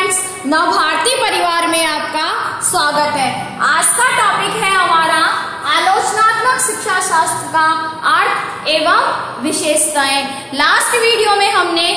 Friends, Navbharati परिवार में आपका स्वागत है। आज का टॉपिक है हमारा आलोचनात्मक शिक्षा शास्त्र का अर्थ एवं विशेषताएं। लास्ट वीडियो में हमने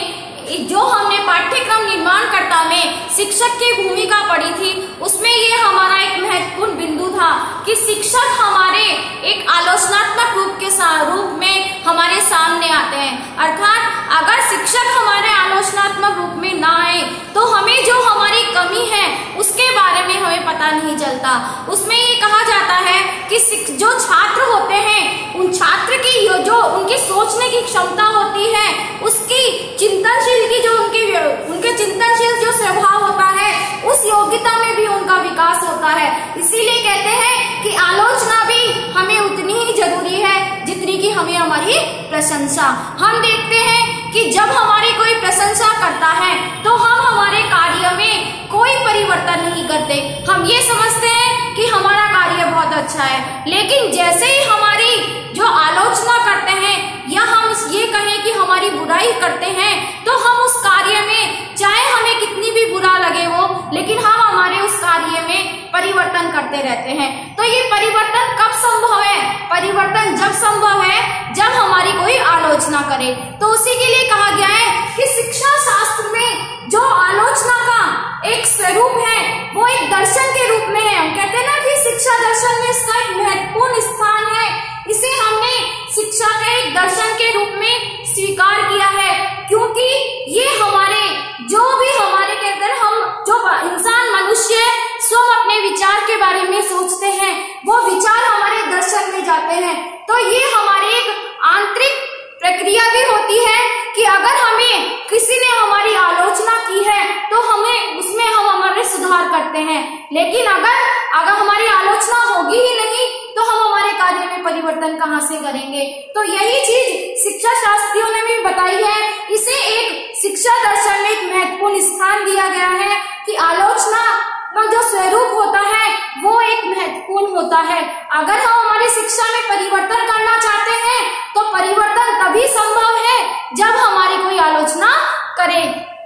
पाठ्यक्रम निर्माणकर्ता में शिक्षक की भूमिका पढ़ी थी, उसमें ये हमारा एक महत्वपूर्ण बिंदु था कि शिक्षक हमारे एक आलोचनात्मक रूप में हमारे सामने आते हैं। अर्थात अगर शिक्षक हमारे आलोचनात्मक रूप में ना आए तो हमें जो हमारी कमी है उसके बारे में हमें पता नहीं चलता। उसमें ये कहा जाता है कि जो छात्र होते हैं उन छात्र की जो उनकी सोचने की क्षमता होती है, उसकी चिंतनशील की जो उनके चिंतनशील जो स्वभाव होता है, उस योग्यता में भी उनका विकास होता है। इसीलिए कहते हैं कि आलोचना भी हमें उतनी ही जरूरी है जितनी कि हमें हमारी प्रशंसा। हम देखते हैं कि जब हमारी कोई प्रशंसा करता है तो हम हमारे कार्य में कोई परिवर्तन नहीं करते। हम ये समझते हैं कि हमारा कार्य बहुत अच्छा है, लेकिन जैसे ही हमारी जो आलोचना करते हैं या हम ये कहें कि हमारी बुराई करते हैं तो हम उस कार्य में, चाहे हमें कितनी भी बुरा लगे वो, लेकिन हम हमारे उस कार्य में परिवर्तन करते रहते हैं। तो ये परिवर्तन कब संभव है? परिवर्तन जब संभव है जब हमारी कोई आलोचना करे। तो उसी के लिए कहा गया है कि शिक्षा शास्त्र में जो आलोचना का एक स्वरूप है वो एक दर्शन के रूप में है। हम कहते हैं ना कि शिक्षा दर्शन में इसका एक महत्वपूर्ण स्थान है। इसे हमने शिक्षा के एक दर्शन के रूप में स्वीकार किया है, क्योंकि ये हमारे जो भी हमारे कहते हैं हम जो इंसान मनुष्य स्वयं अपने विचार के बारे में सोचते हैं, वो विचार हमारे दर्शन में जाते हैं। तो ये हमारी एक आंतरिक प्रक्रिया भी होती है कि अगर हमें किसी ने हमारी आलोचना की है तो हमें उसमें हम हमारे सुधार करते हैं, लेकिन अगर हमारी आलोचना होगी ही नहीं तो हम हमारे कार्य में परिवर्तन कहाँ से करेंगे। तो यही चीज शिक्षा शास्त्रियों ने भी बताई है। इसे एक शिक्षा दर्शन में एक महत्वपूर्ण स्थान दिया गया है कि आलोचना का जो स्वरूप होता है वो एक महत्वपूर्ण होता है। अगर हम हमारी शिक्षा में परिवर्तन करना चाहते हैं तो परिवर्तन तभी संभव है जब हमारी कोई आलोचना करे।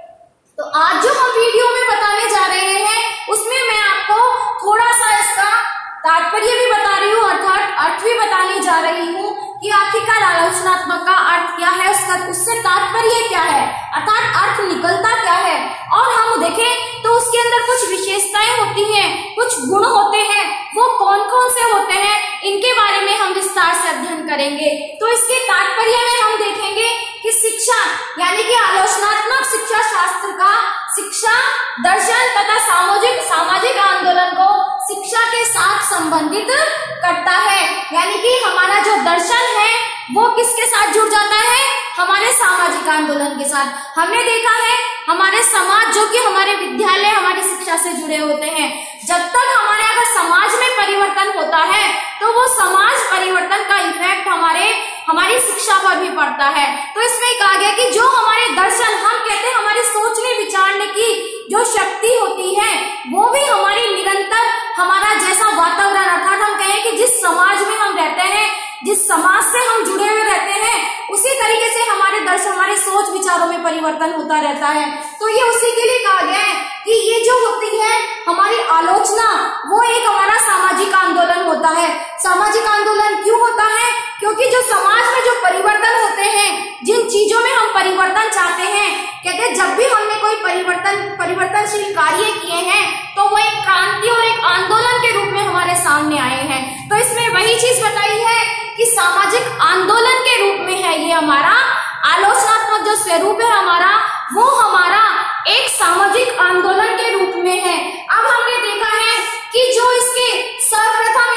तो आज जो हम वीडियो में बताने जा रहे हैं उसमें मैं आपको थोड़ा सा इसका तात्पर्य भी बता रही हूँ, अर्थात अर्थ भी बताने जा रही हूँ कि आखिरकार आलोचनात्मक का अर्थ क्या है, उससे तात्पर्य क्या है, अर्थात अर्थ निकलता क्या है। और हम देखें तो उसके अंदर कुछ विशेषताएं होती हैं, कुछ गुण होते हैं, वो कौन कौन से होते हैं इनके बारे में हम विस्तार से अध्ययन करेंगे। तो इसके तात्पर्य में हम देखेंगे कि शिक्षा यानी कि आलोचनात्मक शिक्षा शास्त्र का शिक्षा दर्शन तथा सामाजिक आंदोलन को शिक्षा के साथ संबंधित करता है। यानी कि हमारा जो दर्शन है वो किसके साथ जुड़ जाता है? हमारे सामाजिक आंदोलन के साथ। हमने देखा है हमारे समाज जो कि हमारे विद्यालय हमारी शिक्षा से जुड़े होते हैं, जब तक हमारे अगर समाज में परिवर्तन होता है तो वो समाज परिवर्तन का इफेक्ट हमारी शिक्षा पर भी पड़ता है। तो इसमें कहा गया कि जो हमारे दर्शन, हम कहते हैं हमारे सोचने विचारने की जो शक्ति होती है वो भी हमारी निरंतर हमारा जैसा वातावरण, अर्थात हम कहें कि जिस समाज में हम रहते हैं, जिस समाज से हम जुड़े हुए रहते हैं, उसी तरीके से हमारे दर्शन, हमारे सोच विचारों में परिवर्तन होता रहता है। तो ये उसी के लिए कहा गया है कि ये जो होती है हमारी आलोचना, वो एक हमारा सामाजिक आंदोलन होता है। सामाजिक आंदोलन क्यों होता है? क्योंकि जो समाज में जो परिवर्तन होते हैं, जिन चीजों में हम परिवर्तन चाहते हैं, कहते हैं जब भी हमने कोई परिवर्तनशील कार्य किए हैं तो वो एक क्रांति और एक आंदोलन के रूप में हमारे सामने आए हैं। तो इसमें वही चीज बताई है कि सामाजिक आंदोलन के रूप में है ये हमारा आलोचनात्मक जो स्वरूप है हमारा, वो हमारा एक सामाजिक आंदोलन के रूप में है। अब हमने देखा है कि जो इसके सर्वप्रथम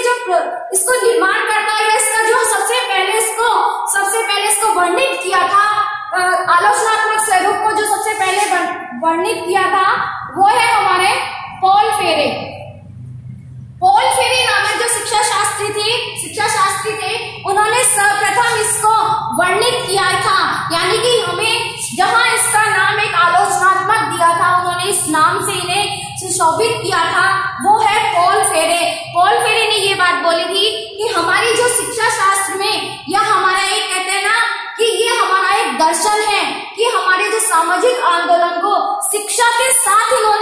इसको निर्माण करता है, इसका जो सबसे पहले इसको वर्णित किया था, आलोचनात्मक स्वरूप को जो सबसे पहले वर्णित किया था वो है हमारे पॉल फेरे। पॉल फेरे नामक जो शिक्षा शास्त्री थे, उन्होंने सर्वप्रथम इसको वर्णित किया था। यानी कि हमें जहां इसका नाम एक आलोचनात्मक दिया था, उन्होंने इस नाम से इन्हें सुशोभित किया था, वो है पॉल फेरे। पॉल फेरे ने ये बात बोली थी कि हमारी जो शिक्षा शास्त्र में या हमारा एक कहते हैं ना कि ये हमारा एक दर्शन है कि हमारे जो सामाजिक आंदोलन को शिक्षा के साथ इन्होंने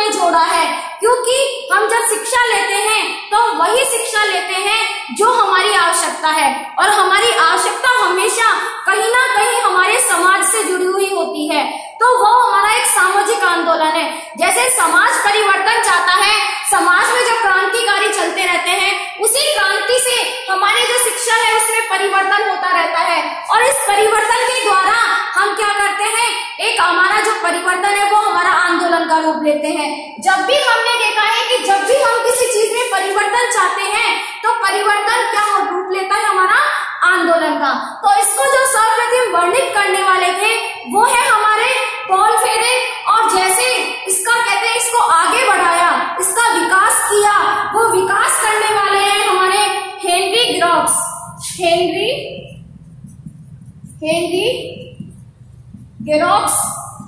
शिक्षा लेते हैं जो हमारी आवश्यकता है, और हमारी आवश्यकता हमेशा कहीं ना कहीं हमारे समाज से जुड़ी हुई होती है। तो वो हमारा एक सामाजिक आंदोलन है। जैसे समाज परिवर्तन चाहता है, समाज में जो क्रांतिकारी चलते रहते हैं, उसी क्रांति से हमारी जो शिक्षा है उसमें परिवर्तन होता रहता है, और इस परिवर्तन के द्वारा हम क्या करते हैं, एक हमारा जो परिवर्तन है वो हमारा आंदोलन का रूप लेते हैं। जब भी हमने देखा है कि जब भी हम किसी चीज में परिवर्तन चाहते हैं तो परिवर्तन क्या रूप लेता है, हमारा आंदोलन का। तो इसको जो सर्वप्रथम वर्णित करने वाले थे वो है हमारे पॉल फेरे, और जैसे इसका कहते हैं इसको आगे बढ़ाया, इसका विकास किया, वो विकास करने वाले हैं हमारे हेनरी ग्रॉक्स। हेनरी ग्रॉक्स,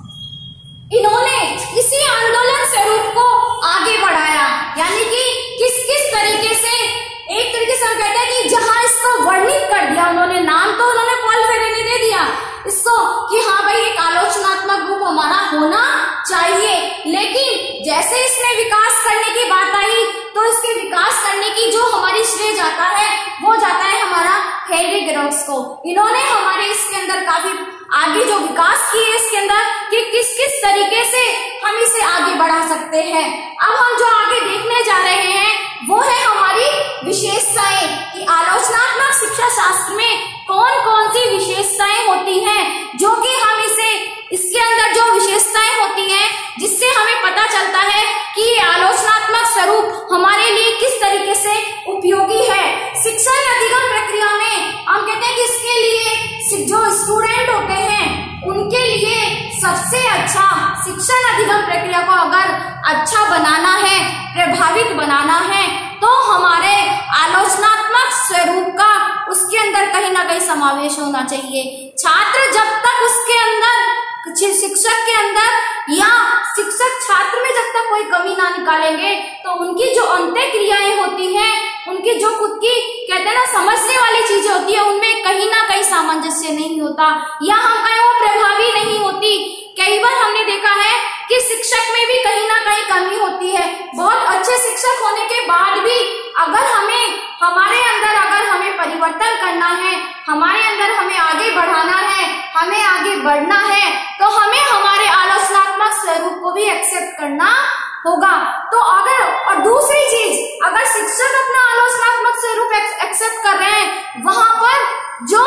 इन्होंने इसी आंदोलन स्वरूप को आगे बढ़ाया, यानी कि किस किस तरीके से, एक तरीके से हम कहते हैं कि जहां इसको वर्णित कर दिया उन्होंने, नाम तो उन्होंने पॉल फेरे ने दे दिया इसको कि हाँ भाई एक आलोचनात्मक रूप हमारा होना चाहिए, लेकिन जैसे इसमें विकास करने की बात आई तो इसके विकास करने की जो हमारी श्रेय जाता है वो जाता है हमारा हेनरी ग्रॉक्स को। इन्होंने हमारे इसके अंदर काफी आगे जो विकास किए इसके अंदर कि किस किस तरीके से हम इसे आगे बढ़ा सकते हैं। अब हम जो आगे देखने जा रहे हैं वो है हमारी विशेषताएं, कि आलोचनात्मक शिक्षा शास्त्र में कौन कौन सी विशेषताएं होती हैं, जो कि हम इसे इसके अंदर जो विशेषताएं होती हैं जिससे हमें पता चलता है कि ये आलोचनात्मक स्वरूप हमारे लिए किस तरीके से उपयोगी है। शिक्षण अधिगम प्रक्रिया में हम कहते हैं कि इसके लिए जो स्टूडेंट होते हैं उनके लिए सबसे अच्छा शिक्षण अधिगम प्रक्रिया को अगर अच्छा बनाना है, प्रभावित बनाना है, तो हमारे आलोचनात्मक स्वरूप का उसके अंदर कहीं ना कहीं समावेश होना चाहिए। छात्र जब तक उसके अंदर, शिक्षक के अंदर या शिक्षक छात्र में जब तक कोई कमी ना निकालेंगे तो उनकी जो अंत्य क्रियाएं होती हैं, उनकी जो खुद की कहते हैं ना समझने वाली चीजें होती है, उनमें कहीं ना कहीं सामंजस्य नहीं होता, या हम कहें वो प्रभावी नहीं होती। कई बार हमने देखा है कि शिक्षक में भी कहीं ना कहीं कमी होती है। बहुत अच्छे शिक्षक होने के बाद भी अगर हमें हमारे अंदर अगर हमें परिवर्तन करना है, हमारे अंदर हमें आगे बढ़ाना है, हमें आगे बढ़ना है, तो हमें हमारे आलोचनात्मक स्वरूप को भी एक्सेप्ट करना होगा। तो अगर, और दूसरी चीज, अगर शिक्षक अपना आलोचनात्मक स्वरूप एक्सेप्ट कर रहे हैं, वहां पर जो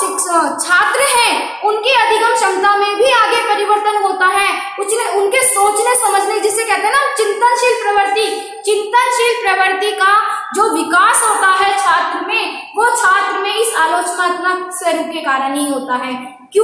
छात्र हैं उनकी अधिगम क्षमता में भी आगे परिवर्तन होता है, उनके सोचने समझने, जिसे कहते हैं ना चिंतनशील प्रवृत्ति, चिंतनशील प्रवृत्ति का जो विकास होता है छात्र में, वो छात्र में इस आलोचनात्मक स्वरूप के कारण ही होता है।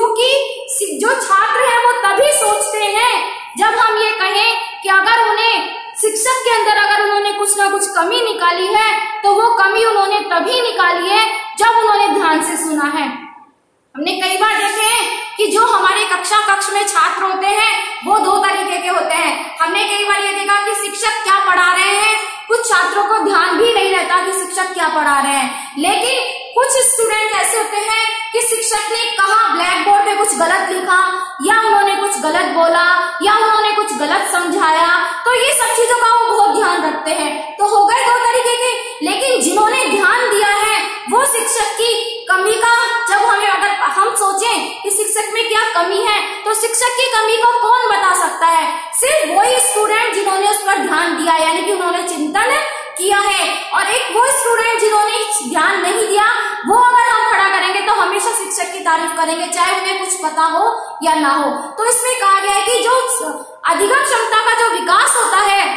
क्योंकि जो छात्र हैं वो तभी सोचते हैं जब हम ये कहें कि अगर उन्हें शिक्षक के अंदर अगर उन्होंने कुछ ना कुछ कमी निकाली है तो वो कमी उन्होंने तभी निकाली है जब उन्होंने ध्यान से सुना है। हमने कई बार देखे हैं कि जो हमारे कक्ष में छात्र होते हैं वो दो तरीके के होते हैं। हमने कई बार ये देखा कि शिक्षक क्या पढ़ा रहे हैं, कुछ छात्रों को ध्यान भी नहीं रहता कि शिक्षक क्या पढ़ा रहे हैं, लेकिन कुछ स्टूडेंट ऐसे होते हैं कि शिक्षक ने कहा, ब्लैक बोर्ड पे कुछ गलत लिखा, या उन्होंने कुछ गलत बोला, या उन्होंने कुछ गलत समझाया, तो ये सब चीजों का वो बहुत ध्यान रखते हैं। तो हो गए दो तरीके के, लेकिन जिन्होंने ध्यान दिया है वो शिक्षक की कमी का, जब हमें अगर हम सोचें कि शिक्षक में क्या कमी है, तो शिक्षक की कमी को कौन बता सकता है? सिर्फ वही स्टूडेंट जिन्होंने उस पर ध्यान दिया, यानी कि उन्होंने चिंतन किया है। और एक वो स्टूडेंट जिन्होंने ध्यान नहीं दिया, वो अगर हम खड़ा करेंगे तो हमेशा शिक्षक की तारीफ करेंगे, चाहे उन्हें कुछ पता हो या ना हो। तो इसमें कहा गया है कि जो अधिगम क्षमता का जो विकास होता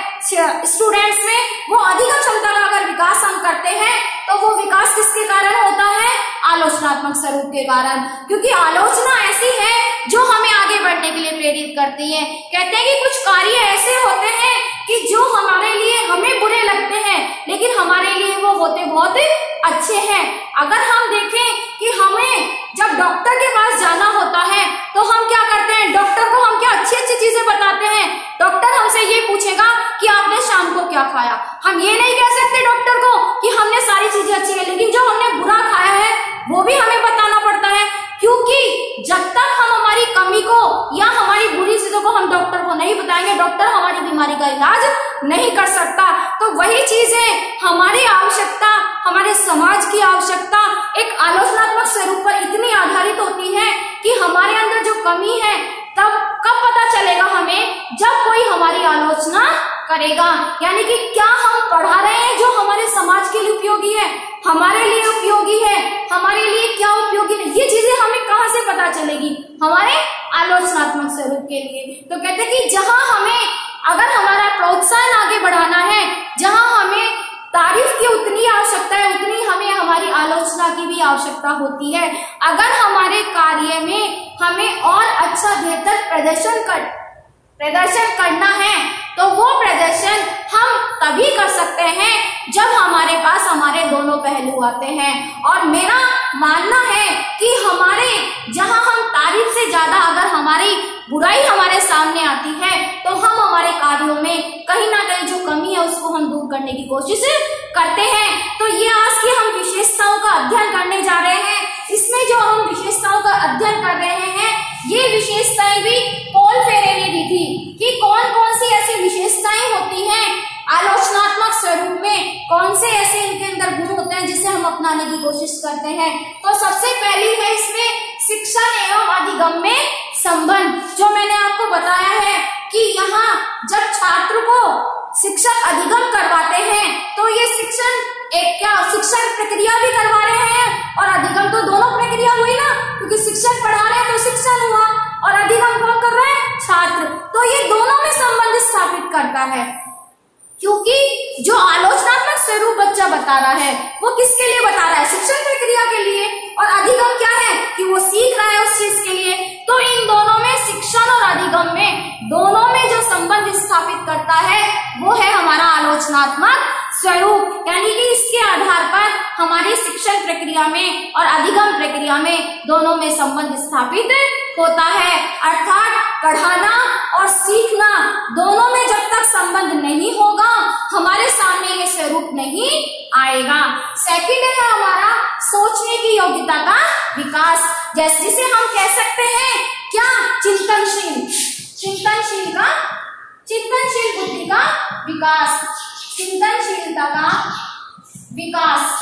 है स्टूडेंट्स में, वो अधिगम क्षमता का अगर विकास हम करते हैं तो वो विकास किसके कारण होता है? आलोचनात्मक स्वरूप के कारण। क्योंकि आलोचना ऐसी है जो हमें आगे बढ़ने के लिए प्रेरित करती है। कहते हैं कि कुछ कार्य ऐसे होते हैं कि जो हमारे लिए हमें बुरे लगते हैं, लेकिन हमारे लिए वो होते बहुत अच्छे हैं। अगर हम देखें कि हमें जब डॉक्टर के पास जाना होता है तो हम क्या करते हैं? डॉक्टर को हम क्या अच्छी अच्छी चीजें बताते हैं। डॉक्टर हमसे ये पूछेगा कि आपने शाम को क्या खाया। हम ये नहीं कह सकते डॉक्टर को कि हमने सारी चीजें अच्छी है, लेकिन जो हमने बुरा खाया है वो भी हमें बताना पड़ता है। क्योंकि जब तक हम हमारी कमी को या हमारी बुरी चीजों को हम डॉक्टर को नहीं बताएंगे, डॉक्टर हमारी बीमारी का इलाज नहीं कर सकता। तो वही चीजें हमारी आवश्यकता, हमारे समाज की आवश्यकता एक आलोचनात्मक स्वरूप पर इतनी आधारित होती है कि हमारे अंदर जो कमी है तब कब पता चलेगा हमें, जब कोई हमारी आलोचना करेगा। यानी कि क्या हम पढ़ा रहे हैं जो हमारे समाज के लिए उपयोगी है, हमारे लिए उपयोगी है, हमारे लिए क्या उपयोगी नहीं, ये चीजें हमें कहाँ से पता चलेगी, हमारे आलोचनात्मक स्वरूप के लिए। तो कहते हैं कि जहां हमें अगर हमारा प्रोत्साहन आगे बढ़ाना है, जहां हमें तारीफ की उतनी आवश्यकता है, उतनी हमें हमारी आलोचना की भी आवश्यकता होती है। अगर हमारे कार्य में हमें और अच्छा बेहतर प्रदर्शन करना है तो वो प्रदर्शन हम तभी कर सकते हैं जब हमारे पास हमारे दोनों पहलू आते हैं। और मेरा मानना है कि हमारे जहां हम तारीफ से ज्यादा अगर हमारी बुराई हमारे सामने आती है तो हम हमारे कार्यों में कहीं ना कहीं जो कमी है उसको हम दूर करने की कोशिश करते हैं। तो ये आज की हम विशेषताओं का अध्ययन करने जा रहे हैं। इसमें जो हम विशेषताओं का अध्ययन कर रहे हैं ये विशेषताएं भी पॉल फेरे ने दी थी कि कौन कौन सी ऐसी विशेषताएं होती हैं आलोचनात्मक स्वरूप में, कौन से ऐसे इनके अंदर गुण होते हैं जिसे हम अपनाने की कोशिश करते हैं। तो सबसे पहली है इसमें शिक्षण एवं अधिगम में संबंध। जो मैंने आपको बताया है कि यहाँ जब छात्र को शिक्षक अधिगम करवाते हैं तो ये शिक्षण प्रक्रिया भी करवा रहे हैं और अधिगम तो दोनों प्रक्रिया हुई ना, क्योंकि शिक्षक पढ़ा रहे हैं तो शिक्षण हुआ और अधिगम कौन कर रहे हैं, छात्र। तो ये दोनों में संबंध स्थापित करता है, क्योंकि जो आलोचनात्मक स्वरूप बच्चा बता रहा है वो किसके लिए बता रहा है, शिक्षण प्रक्रिया के लिए, और अधिगम क्या है कि वो सीख रहा है उस चीज के लिए। तो इन दोनों में, शिक्षण और अधिगम में, दोनों में जो संबंध स्थापित करता है वो है हमारा आलोचनात्मक स्वरूप। यानी कि इसके आधार पर हमारी शिक्षण प्रक्रिया में और अधिगम प्रक्रिया में दोनों में संबंध स्थापित होता है। अर्थात पढ़ाना और सीखना दोनों में जब तक संबंध नहीं होगा हमारे सामने ये स्वरूप नहीं आएगा। सेकंड है हमारा सोचने की योग्यता का विकास, जिसे हम कह सकते हैं क्या, चिंतनशील बुद्धि का विकास, चिंतनशीलता का विकास।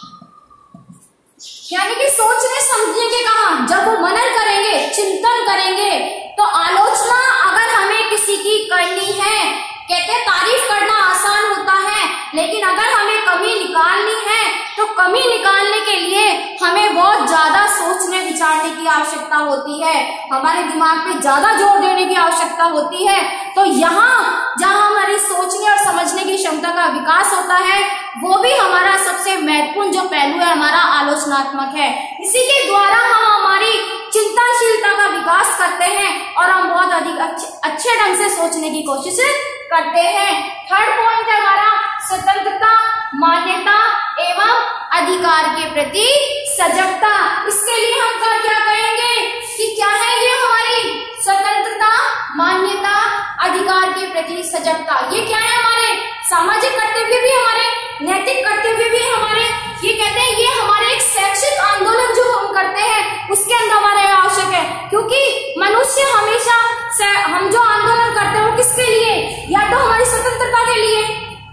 यानी कि सोचने समझने के कहा, जब वो मनन करेंगे, चिंतन करेंगे, तो आलोचना अगर हमें किसी की करनी है, कहते हैं तारीफ करना आसान होता है, लेकिन अगर हमें कमी निकालनी है तो कमी निकालने के लिए हमें बहुत ज्यादा सोचने विचारने की आवश्यकता होती है, हमारे दिमाग पे ज्यादा जोर देने की आवश्यकता होती है। तो यहाँ जहाँ हमारी सोचने और समझने की क्षमता का विकास होता है वो भी हमारा सबसे महत्वपूर्ण जो पहलू है हमारा आलोचनात्मक है। इसी के द्वारा हम हमारी चिंतनशीलता का विकास करते हैं और हम बहुत अधिक अच्छे ढंग से सोचने की कोशिश करते हैं। थर्ड पॉइंट है हमारा स्वतंत्रता, मान्यता एवं अधिकार के प्रति सजगता। इसके लिए हम क्या करेंगे कि क्या है ये हमारी स्वतंत्रता, मान्यता, अधिकार के प्रति सजगता। ये क्या है, हमारे सामाजिक कर्तव्य भी, हमारे नैतिक कर्तव्य भी हमारे, ये कहते हैं ये हमारे एक शैक्षिक आंदोलन जो हम करते हैं उसके अंदर हमारे आवश्यक है। क्योंकि मनुष्य हमेशा हम जो आंदोलन करते हैं वो किसके लिए, या तो हमारी स्वतंत्रता के लिए,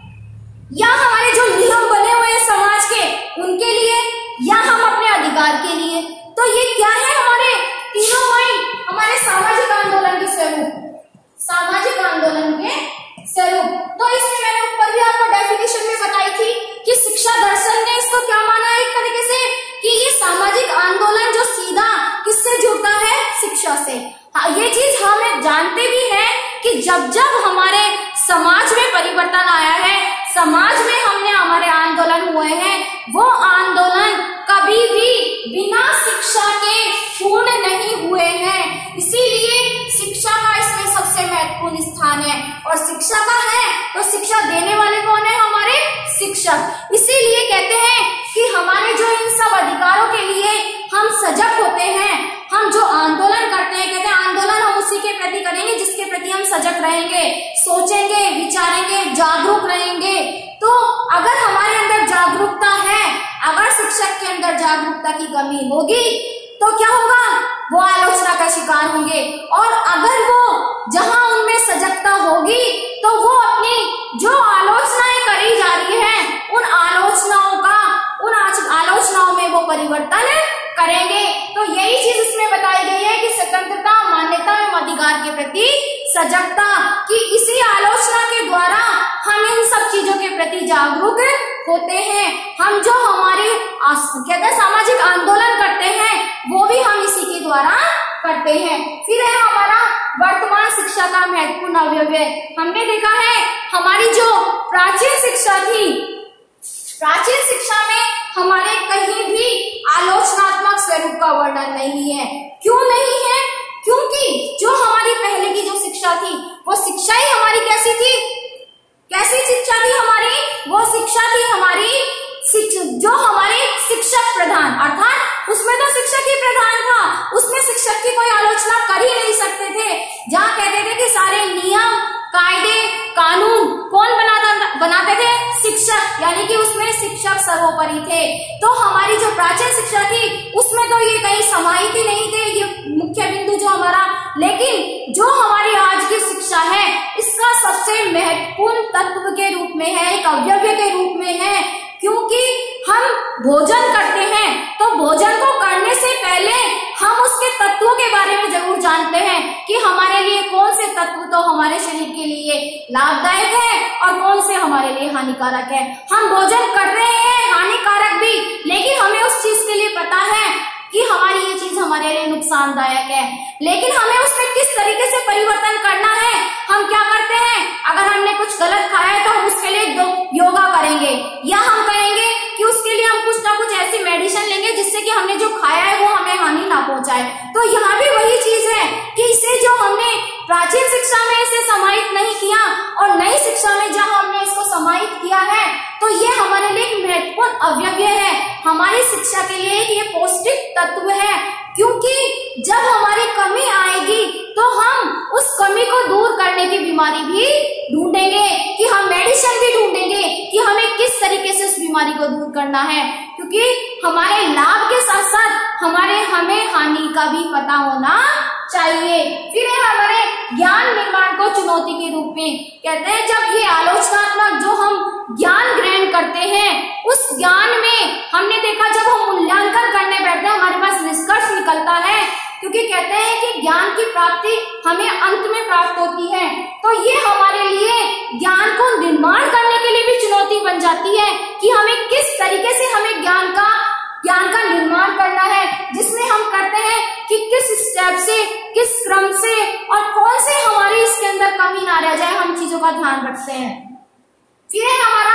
या हमारे जो नियम बने हुए हैं समाज के उनके लिए, या हम अपने अधिकार के लिए। तो ये क्या है, हमारे तीनों पॉइंट हमारे सामाजिक आंदोलन के स्वरूप, सामाजिक आंदोलन के स्वरूप। तो इसमें मैंने ऊपर भी आपको डेफिनेशन में बताई थी कि शिक्षा दर्शन ने इसको क्या माना है एक तरीके से कि ये सामाजिक आंदोलन जो सीधा किससे जुड़ता है, शिक्षा से। हाँ, ये चीज हम जानते भी हैं कि जब जब हमारे समाज में परिवर्तन आया है, समाज में हमारे आंदोलन हुए हैं, वो आंदोलन कभी भी बिना शिक्षा के पूर्ण नहीं हुए हैं। इसीलिए शिक्षा का इसमें सबसे महत्वपूर्ण स्थान है। और शिक्षा का है तो शिक्षा देने वाले कौन है, हमारे शिक्षक। इसीलिए कहते हैं कि हमारे जो इन सब अधिकारों के लिए हम सजग होते हैं, हम जो आंदोलन करते हैं, कहते हैं आंदोलन हम उसी के प्रति करेंगे जिसके प्रति हम सजग रहेंगे, सोचेंगे, विचारेंगे, जागरूक रहेंगे। तो अगर हमारे अंदर जागरूकता है, अगर शिक्षक के अंदर जागरूकता की कमी होगी तो क्या होगा, वो आलोचना का शिकार होंगे। और अगर वो जहां उनमें सजगता होगी तो प्रति सजगता, कि इसी आलोचना के द्वारा हम इन सब चीजों के प्रति जागरूक होते हैं। हम जो हमारे कहते हैं सामाजिक आंदोलन करते हैं वो भी हम इसी के द्वारा करते हैं। फिर है हमारा वर्तमान शिक्षा का महत्वपूर्ण अवयव। हमने देखा है हमारी जो प्राचीन शिक्षा थी, प्राचीन शिक्षा में हमारे कहीं भी आलोचनात्मक स्वरूप का वर्णन नहीं है। क्यों नहीं है? क्योंकि जो हमारी पहले की जो शिक्षा थी वो शिक्षा ही हमारी कैसी थी? कैसी शिक्षा थी हमारी? वो शिक्षा थी हमारी जो हमारे शिक्षक प्रधान, अर्थात उसमें तो शिक्षक ही प्रधान था, उसमें शिक्षक की कोई आलोचना कर ही नहीं सकते थे। जहाँ कहते थे कि सारे नियम कायदे कानून कौन बनाते थे? शिक्षक, यानी कि उसमें शिक्षक सर्वोपरि थे। तो हमारी जो प्राचीन शिक्षा थी उसमें तो ये कहीं समाहित ही नहीं थे, ये मुख्य बिंदु जो हमारा। लेकिन जो हमारी आज की शिक्षा है इसका सबसे महत्वपूर्ण तत्व के रूप में है, एक अवयव के रूप में है। क्योंकि हम भोजन करते हैं तो भोजन को करने से पहले हम उसके तत्वों के बारे में जरूर जानते हैं कि हमारे लिए कौन से तत्व तो हमारे शरीर के लिए लाभदायक है और कौन से हमारे लिए हानिकारक है। हम भोजन कर रहे हैं हानिकारक भी, लेकिन हमें उस चीज के लिए पता है कि हमारी ये चीज हमारे लिए नुकसानदायक है, लेकिन हमें उसमें किस तरीके से परिवर्तन करना है। हम क्या करते हैं, अगर हमने कुछ गलत खाया है तो हम उसके लिए योगा करेंगे, या हम कहेंगे कि उसके लिए हम कुछ ना कुछ ऐसी मेडिसिन लेंगे जिससे कि हमने जो खाया है वो हमें हानि ना पहुंचाए। तो यहाँ भी वही चीज है कि इसे जो हमने प्राचीन शिक्षा में इसे समाहित नहीं किया और नई शिक्षा में जहाँ हमने इसको समाहित किया है, तो ये हमारे लिए एक महत्वपूर्ण अवयव है, हमारी शिक्षा के लिए ये पौष्टिक तत्व है। क्योंकि जब हमारी कमी आएगी तो हम उस कमी को दूर करने की बीमारी भी ढूंढेंगे, कि हम मेडिसिन भी ढूंढेंगे कि हमें किस तरीके से उस बीमारी को दूर करना है। क्योंकि हमारे लाभ के साथ साथ हमें हानि का भी पता होना चाहिए। फिर हमारे ज्ञान निर्माण को चुनौती के रूप में कहते हैं, जब ये आलोचनात्मक जो हम ज्ञान ग्रहण करते हैं उस ज्ञान में हमने देखा जब हम मूल्यांकन करने बैठते हैं हमारे पास निष्कर्ष निकलता है, क्योंकि कहते हैं कि ज्ञान की प्राप्ति हमें अंत में प्राप्त होती है। तो ये हमारे लिए ज्ञान को निर्माण करने के लिए भी चुनौती बन जाती है कि हमें किस तरीके से हमें ज्ञान का निर्माण करना है, जिसमें हम करते हैं कि किस स्टेप से, किस क्रम से और कौन से हमारी इसके अंदर कमी ना रह जाए, हम चीजों का ध्यान रखते हैं। फिर है हमारा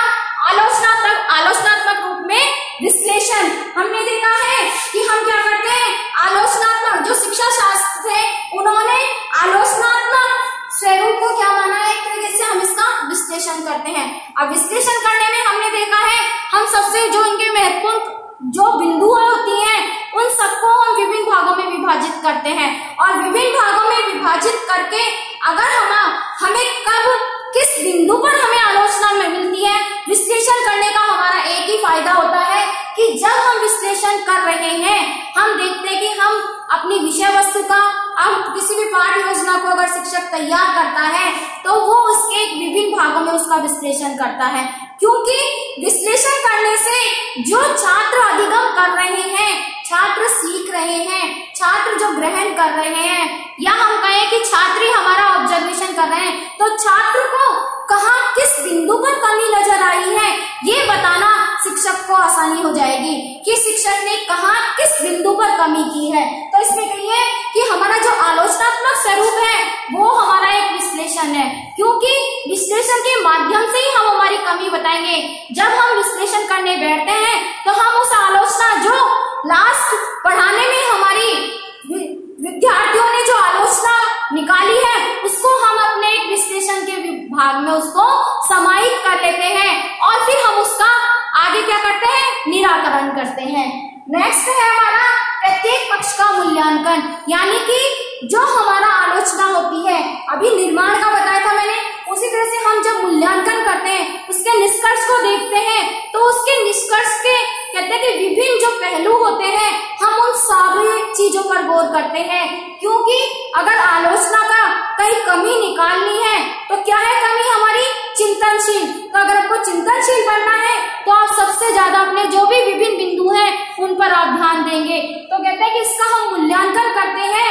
आलोचनात्मक रूप में विश्लेषण। हमने देखा है कि हम क्या करते हैं, आलोचनात्मक जो शिक्षा शास्त्र थे उन्होंने आलोचनात्मक स्वरूप को क्या माना है, एक तरीके से हम इसका विश्लेषण करते हैं। अब विश्लेषण करने में हमने देखा है हम सबसे जो इनके महत्वपूर्ण जो बिंदु होती हैं उन सबको हम विभिन्न भागों में विभाजित करते हैं, और विभिन्न भागों में विभाजित करके अगर हमें कब किस बिंदु पर हमें आलोचना में मिलती है, विश्लेषण करने का हमारा एक ही फायदा होता है कि जब हम विश्लेषण कर रहे हैं हम देखते हैं कि हम अपनी विषय वस्तु का, अब किसी भी पाठ योजना को अगर शिक्षक तैयार करता है तो वो उसके विभिन्न भागों में उसका विश्लेषण करता है। क्योंकि विश्लेषण करने से जो छात्र अधिगम कर रहे हैं, छात्र सीख रहे हैं, छात्र जो ग्रहण कर रहे हैं, या हम कहें कि छात्र हमारा ऑब्जर्वेशन कर रहे हैं, तो छात्र को कहाँ किस बिंदु पर कमी नजर आई है ये बताना शिक्षक को आसानी हो जाएगी कि शिक्षक ने कहाँ किस बिंदु पर कमी की है। तो इसमें कहिए कि हमारा जो आलोचनात्मक स्वरूप है वो हमारा एक विश्लेषण है, क्योंकि विश्लेषण के माध्यम से ही हम हमारी कमी बताएंगे। जब हम विश्लेषण करने बैठते हैं तो हम उस आलोचना जो लास्ट पढ़ाने में हमारी विद्यार्थियों ने जो आलोचना निकाली है उसको हम अपने एक विश्लेषण के भाग में उसको समाहित कर लेते हैं और फिर हम उसका आगे क्या करते हैं, निराकरण करते हैं। नेक्स्ट है हमारा प्रत्येक पक्ष का मूल्यांकन, यानी कि जो हमारा आलोचना होती है, अभी निर्माण का बताया था मैंने, उसी तरह से हम जब मूल्यांकन करते हैं उसके निष्कर्ष को देखते हैं तो उसके निष्कर्ष के कहते हैं कि विभिन्न जो पहलू होते हैं हम उन सारी चीजों पर गौर करते हैं। क्योंकि अगर आलोचना का कहीं कमी निकालनी है तो क्या है कमी हमारी, चिंतनशील। तो अगर आपको चिंतनशील बनना है तो आप सबसे ज्यादा अपने जो भी विभिन्न बिंदु हैं उन पर आप ध्यान देंगे। तो कहते हैं कि इसका हम मूल्यांकन करते हैं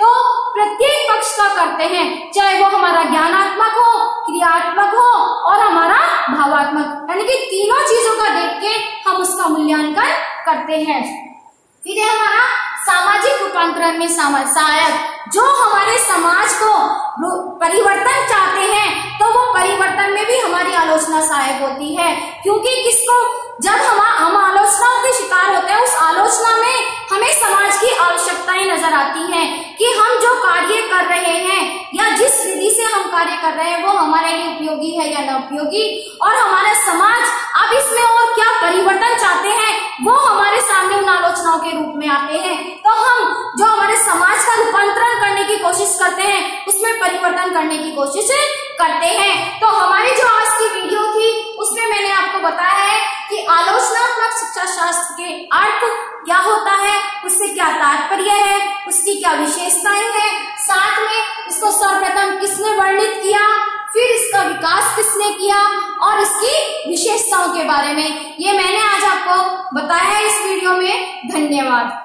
तो प्रत्येक पक्ष का करते हैं, चाहे वो हमारा ज्ञानात्मक हो, क्रियात्मक हो और हमारा भावात्मक, यानी कि तीनों चीजों का देख के हम उसका मूल्यांकन करते हैं। फिर है हमारा सामाजिक रूपांतरण में सहायक, जो हमारे समाज को परिवर्तन चाहते हैं तो वो परिवर्तन में भी हमारी आलोचना सहायक होती है, क्योंकि किसको जब हम आलोचनाओं के शिकार होते हैं, उस आलोचना में हमें समाज की आवश्यकताएं नजर आती हैं कि हम जो कार्य कर रहे हैं या जिस विधि से हम कार्य कर रहे हैं वो हमारे लिए उपयोगी है या न उपयोगी, और हमारा समाज अब इसमें और क्या परिवर्तन चाहते हैं वो हमारे सामने उन आलोचनाओं के रूप में आते हैं। तो हम जो हमारे समाज का रूपांतरण करने की कोशिश करते हैं उसमें परिवर्तन करने की कोशिश करते हैं। तो हमारी जो आज की वीडियो थी उसमें मैंने आपको बताया है कि आलोचनात्मक शिक्षा शास्त्र के अर्थ क्या होता है, उससे क्या तात्पर्य है, उसकी क्या विशेषताएं हैं, साथ में इसको सर्वप्रथम किसने वर्णित किया, फिर इसका विकास किसने किया और इसकी विशेषताओं के बारे में ये मैंने आज आपको बताया है इस वीडियो में। धन्यवाद।